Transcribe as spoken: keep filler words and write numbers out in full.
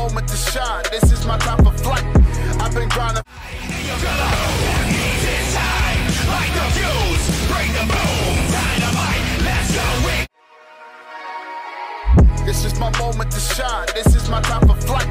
moment to shine. This is my time for flight. I've been grinding. Like the fuse, bring the boom, dynamite, let's go. This is my moment to shine. This is my time for flight.